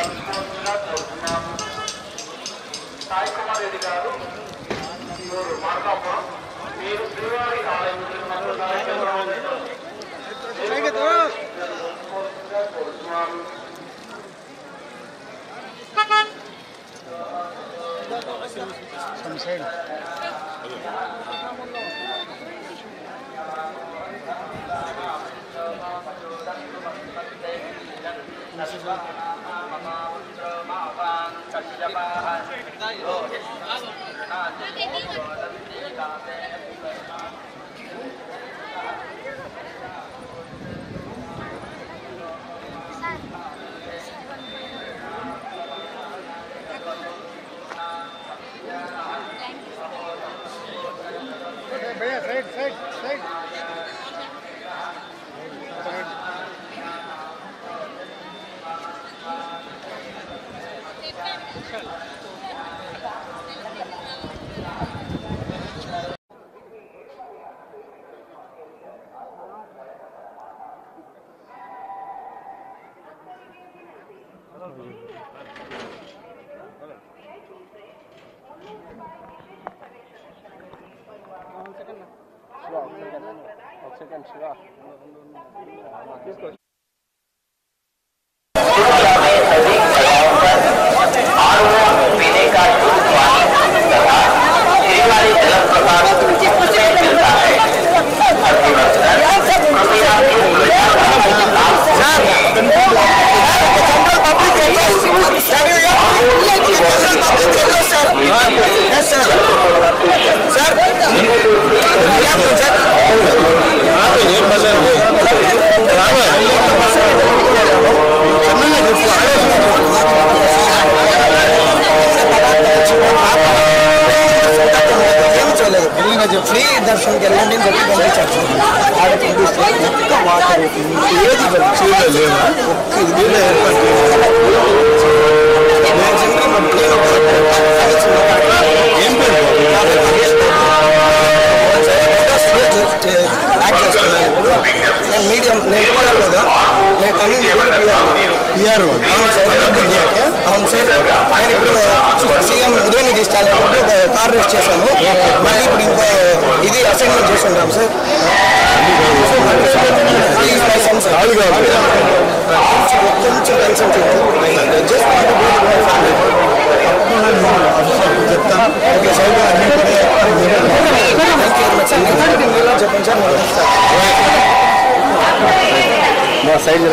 మనస్ఫూర్తిగా కోరుతున్నాము. సాయి కుమార్ రెడ్డి గారు మార్కాపురం, మీరు శ్రీవారి ఆలయం కోరుతున్నాము. ఫ్రీ దర్శనం వెళ్ళండి అని చెప్పి పంపించారు. మీడియం నేర్చుకోవాలి కదా, అవును సార్. ఆయన ఇప్పుడు CM Udhayanidhi Stalin car race చేశాను, మళ్ళీ ఇప్పుడు ఇంకో ఇది అసైన్మెంట్ చేస్తుంటాం సార్. కొంచెం టెన్షన్ చెప్తాను. ఓకే సార్, చెప్పండి సార్. మా సైడ్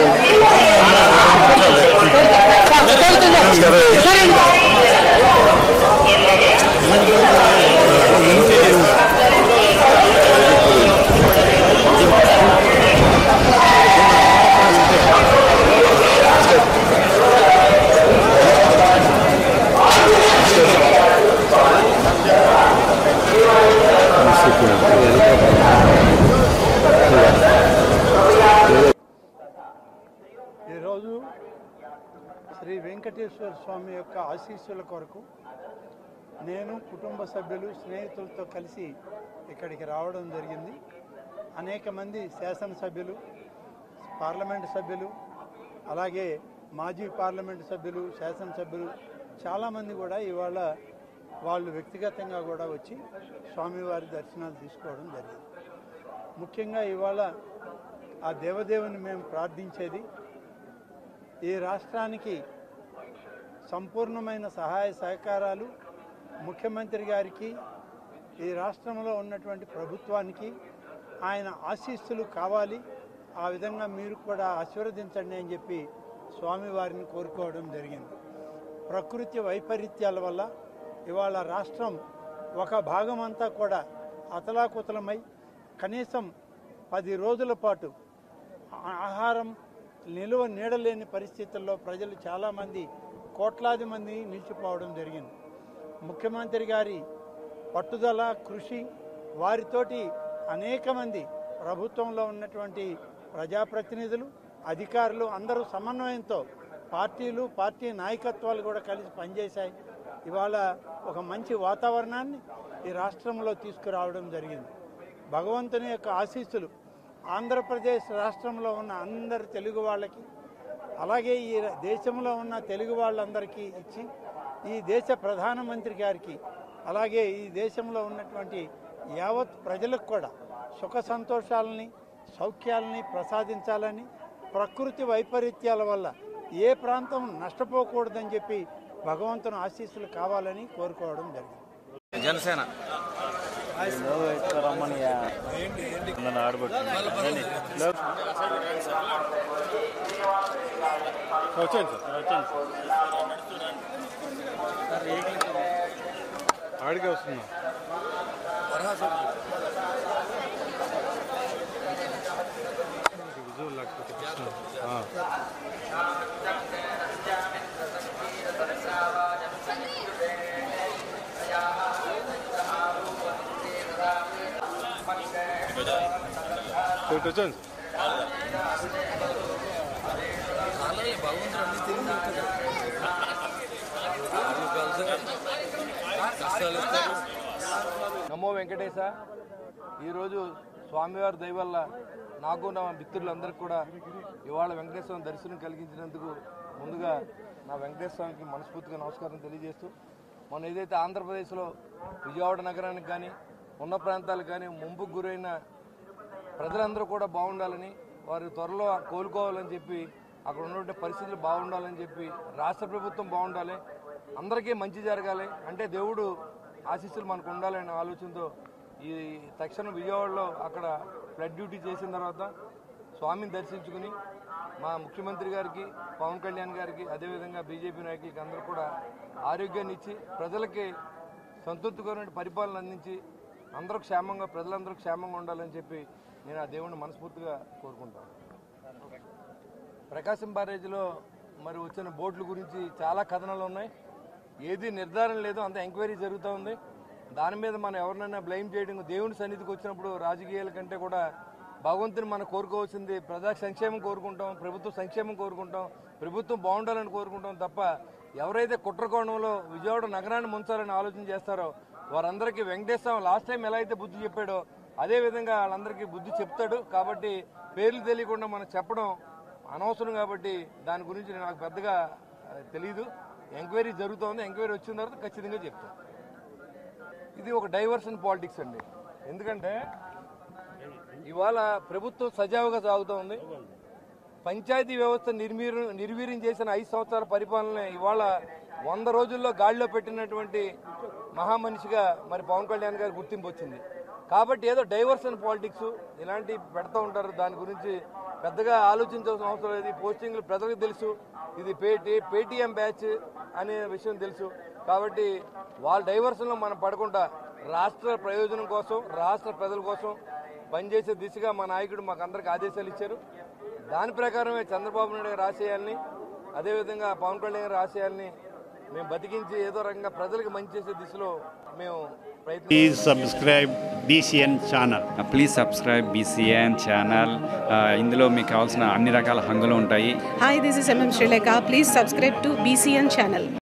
ఈరోజు శ్రీ వెంకటేశ్వర స్వామి యొక్క ఆశీస్సుల కొరకు నేను కుటుంబ సభ్యులు స్నేహితులతో కలిసి ఇక్కడికి రావడం జరిగింది. అనేక మంది శాసనసభ్యులు, పార్లమెంటు సభ్యులు, అలాగే మాజీ పార్లమెంటు సభ్యులు, శాసనసభ్యులు చాలామంది కూడా ఇవాళ వాళ్ళు వ్యక్తిగతంగా కూడా వచ్చి స్వామివారి దర్శనాలు తీసుకోవడం జరిగింది. ముఖ్యంగా ఇవాళ ఆ దేవదేవుని మేము ప్రార్థించేది ఈ రాష్ట్రానికి సంపూర్ణమైన సహాయ సహకారాలు ముఖ్యమంత్రి గారికి, ఈ రాష్ట్రంలో ఉన్నటువంటి ప్రభుత్వానికి ఆయన ఆశీస్సులు కావాలి. ఆ విధంగా మీరు కూడా ఆశీర్వదించండి అని చెప్పి స్వామివారిని కోరుకోవడం జరిగింది. ప్రకృతి వైపరీత్యాల వల్ల ఇవాళ రాష్ట్రం ఒక భాగం అంతా కూడా అతలాకుతలమై కనీసం 10 రోజుల పాటు ఆహారం నిలువ నీడలేని పరిస్థితుల్లో ప్రజలు చాలామంది, కోట్లాది మంది నిలిచిపోవడం జరిగింది. ముఖ్యమంత్రి గారి పట్టుదల, కృషి, వారితోటి అనేక మంది ప్రభుత్వంలో ఉన్నటువంటి ప్రజాప్రతినిధులు, అధికారులు అందరూ సమన్వయంతో పార్టీలు, పార్టీ నాయకత్వాలు కూడా కలిసి పనిచేశాయి. ఇవాళ ఒక మంచి వాతావరణాన్ని ఈ రాష్ట్రంలో తీసుకురావడం జరిగింది. భగవంతుని యొక్క ఆశీస్సులు ఆంధ్రప్రదేశ్ రాష్ట్రంలో ఉన్న అందరు తెలుగు వాళ్ళకి, అలాగే ఈ దేశంలో ఉన్న తెలుగు వాళ్ళందరికీ ఇచ్చి ఈ దేశ ప్రధానమంత్రి గారికి అలాగే ఈ దేశంలో ఉన్నటువంటి యావత్ ప్రజలకు కూడా సుఖ సంతోషాలని సౌఖ్యాలని ప్రసాదించాలని ప్రకృతి వైపరీత్యాల వల్ల ఏ ప్రాంతం నష్టపోకూడదని చెప్పి భగవంతుని ఆశీస్సులు కావాలని కోరుకోవడం జరిగింది. జనసేన ఆడికి వస్తున్నా విజువల్ లేకపోతే వచ్చాను నమో వెంకటేశ. ఈరోజు స్వామివారి దయ వల్ల నాకు నా మిత్రులందరికీ కూడా ఇవాళ వెంకటేశ్వర దర్శనం కలిగించినందుకు ముందుగా నా వెంకటేశ్వర స్వామికి మనస్ఫూర్తిగా నమస్కారం తెలియజేస్తూ, మనం ఏదైతే ఆంధ్రప్రదేశ్లో విజయవాడ నగరానికి కానీ ఉన్న ప్రాంతాలకు కానీ ముంపుకు గురైన ప్రజలందరూ కూడా బాగుండాలని, వారు త్వరలో కోలుకోవాలని చెప్పి, అక్కడ ఉన్నటువంటి పరిస్థితులు బాగుండాలని చెప్పి, రాష్ట్ర ప్రభుత్వం బాగుండాలి, అందరికీ మంచి జరగాలి అంటే దేవుడు ఆశీస్సులు మనకు ఉండాలనే ఆలోచనతో ఈ తక్షణం విజయవాడలో అక్కడ ఫ్లడ్ డ్యూటీ చేసిన తర్వాత స్వామిని దర్శించుకుని మా ముఖ్యమంత్రి గారికి, పవన్ కళ్యాణ్ గారికి, అదేవిధంగా బీజేపీ నాయకులకి అందరూ కూడా ఆరోగ్యాన్ని ఇచ్చి ప్రజలకి సంతృప్తికరమైన పరిపాలన అందించి అందరూ క్షేమంగా, ప్రజలందరూ క్షేమంగా ఉండాలని చెప్పి నేను ఆ దేవుడిని మనస్ఫూర్తిగా కోరుకుంటాను. ప్రకాశం బ్యారేజ్లో మరి వచ్చిన బోట్ల గురించి చాలా కథనాలు ఉన్నాయి. ఏది నిర్ధారణ లేదు, అంత ఎంక్వైరీ జరుగుతూ ఉంది. దాని మీద మనం ఎవరినైనా బ్లేమ్ చేయడం, దేవుని సన్నిధికి వచ్చినప్పుడు రాజకీయాల కంటే కూడా భగవంతుని మనం కోరుకోవాల్సింది ప్రజా సంక్షేమం కోరుకుంటాం, ప్రభుత్వ సంక్షేమం కోరుకుంటాం, ప్రభుత్వం బాగుండాలని కోరుకుంటాం తప్ప ఎవరైతే కుట్రకోణంలో విజయవాడ నగరాన్ని ముంచాలని ఆలోచన చేస్తారో వారందరికీ వెంకటేశ్వర లాస్ట్ టైం ఎలా అయితే బుద్ధి చెప్పాడో అదేవిధంగా వాళ్ళందరికీ బుద్ధి చెప్తాడు. కాబట్టి పేర్లు తెలియకుండా మనం చెప్పడం అనవసరం. కాబట్టి దాని గురించి నాకు పెద్దగా తెలీదు. ఎంక్వైరీ జరుగుతోంది, ఎంక్వైరీ వచ్చిన తర్వాత ఖచ్చితంగా చెప్తాను. ఇది ఒక డైవర్షన్ పాలిటిక్స్ అండి. ఎందుకంటే ఇవాళ ప్రభుత్వం సజావుగా సాగుతోంది. పంచాయతీ వ్యవస్థ నిర్వీర్యం చేసిన 5 సంవత్సరాల పరిపాలన ఇవాళ 100 రోజుల్లో గాడిలో పెట్టినటువంటి మహామనిషిగా మరి పవన్ కళ్యాణ్ గారి గుర్తింపు వచ్చింది. కాబట్టి ఏదో డైవర్షన్ పాలిటిక్స్ ఇలాంటివి పెడతా ఉంటారు. దాని గురించి పెద్దగా ఆలోచించాల్సిన అవసరం లేదు. పోస్టింగ్లు ప్రజలకు తెలుసు, ఇది పేటీఎం బ్యాచ్ అనే విషయం తెలుసు. కాబట్టి వాళ్ళ డైవర్షన్లో మనం పడకుండా రాష్ట్ర ప్రయోజనం కోసం, రాష్ట్ర ప్రజల కోసం పనిచేసే దిశగా మా నాయకుడు మాకు అందరికి ఆదేశాలు ఇచ్చారు. దాని ప్రకారమే చంద్రబాబు నాయుడు గారి ఆశయాల్ని, అదేవిధంగా పవన్ కళ్యాణ్ గారి ఆశయాల్ని మేము బతికించి ఏదో రకంగా ప్రజలకు మంచి చేసే దిశలో మేము ప్రయత్నం. Please subscribe BCN channel. Please subscribe BCN channel. ఇందులో మీకు కావాల్సిన అన్ని రకాల హంగులు ఉంటాయి. Hi, this is MM Sri Lanka. Please subscribe to BCN channel.